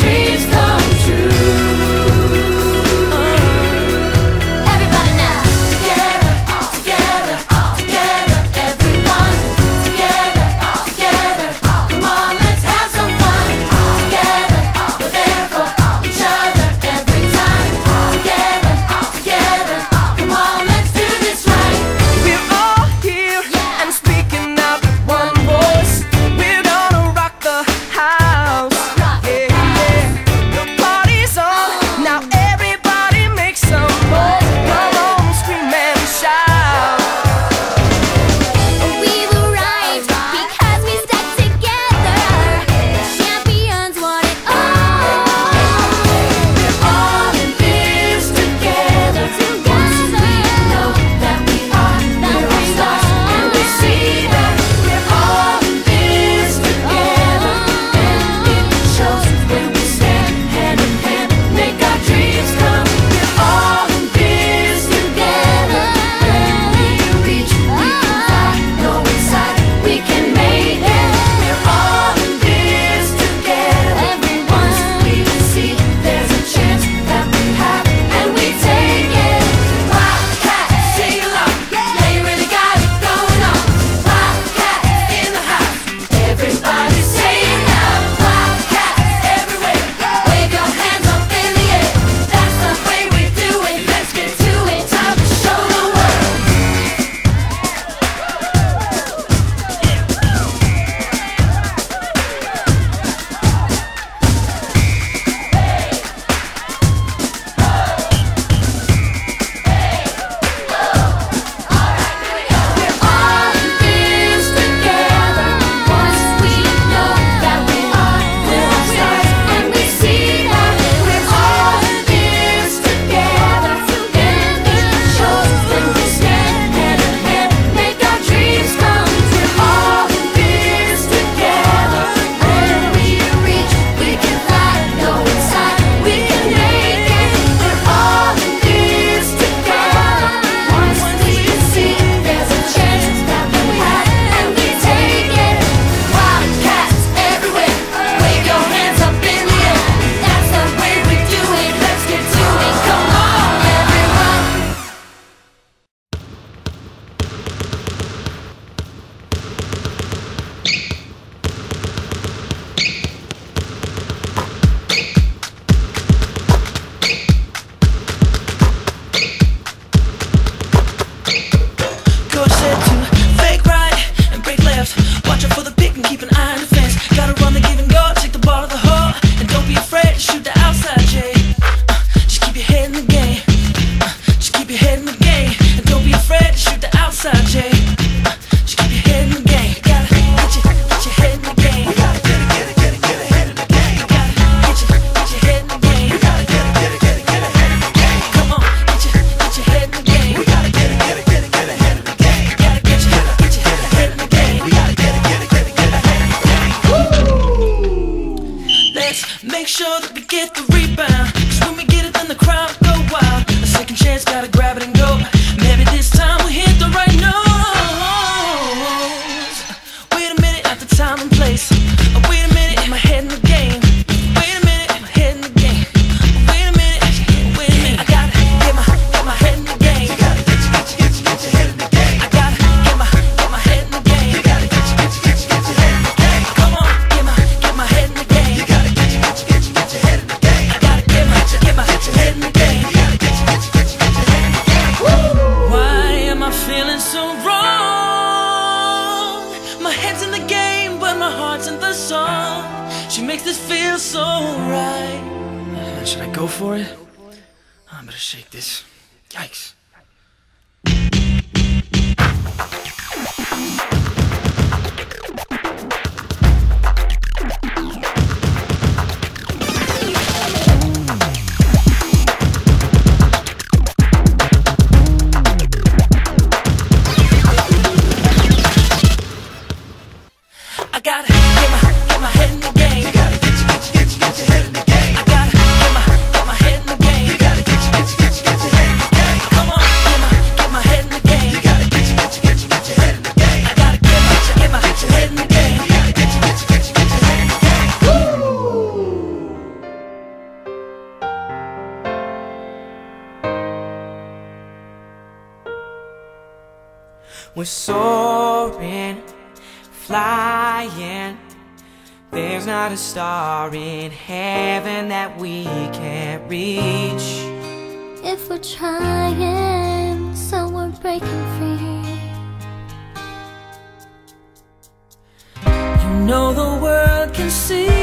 dreams come true. Everybody now, together, all together, everyone. Together, all together, come on, let's have some fun. Together, we're there for each other every time. Together, come on, let's do this right. We're all here and speaking out with one voice. We're gonna rock the house. Yeah, yeah. The party's on, now everybody make some noise. Come on, scream and shout. We've arrived because we stuck together. Champions want it all. We're all in this together. Once we know that we are all stars, and we see that we're all in this together. And it shows when we stand hand in hand, make our dreams come. We're all in this together. When we reach, we can fly. Know inside we can make it. We're all in this together. Once we see there's a chance that we have, and we take it. Wildcat, sing along. Yeah, you really got it going on. Wildcat in the house. Everybody say it now. Wildcat everywhere. Wave your hands up in the air. That's the way we do it. Let's get to it. Time to show the world. We're all in this together. Once we know that we are all stars, and we see that we're all in this together. And it shows when we stand hand in hand, make our dreams come. We're all in this together. When we reach, we can fly. Know inside we can make it. We're all in this together. Once we see there's a chance that we have, and we take it. Wildcats everywhere. Wave your hands up in the air. That's the way we do it. Let's get to it. Come on, everyone. Coach said to fake right and break left. Watch out for the pick and keep an eye on the fence. Gotta run the give and go, take the ball to the hole, and don't be afraid to shoot the outside, Jay. Just keep your head in the game. Just keep your head in the game, and don't be afraid to shoot the outside, Jay. Just keep your head in the game. Gotta get your head in the game. You gotta get ahead in the game. Gotta get your head in the game. You gotta get ahead in the game. Come on, get your head in the game. We gotta get ahead in the game. Gotta get your head in the game. We gotta get ahead in the game. Let's make sure that we get the rebound, 'cause when we get it, then the crowd go wild. A second chance, gotta grab it and go. Maybe this time we'll hit the right notes. Wait a minute, at the time and place. Wait a minute, my head in the game. Wait a minute, my head in the game. Wait a minute, I gotta get my head in the game. You gotta get your head in the game. I gotta get my head in the game. You gotta get your head in the game. Come on, get my head in the game. You gotta get your head in the game. I gotta get my head in the game. You gotta get your head in the game. Why am I feeling so wrong? My head's in the game, but my heart's in the song. She makes this feel so right. Should I go for it? I better shake this. Yikes. I gotta get my head in the game. You gotta get your head in the game. I gotta get my head in the game. You gotta get your head in the game. Come on. We're soaring, flying. There's not a star in heaven that we can't reach. If we're trying, so we're breaking free. You know the world can see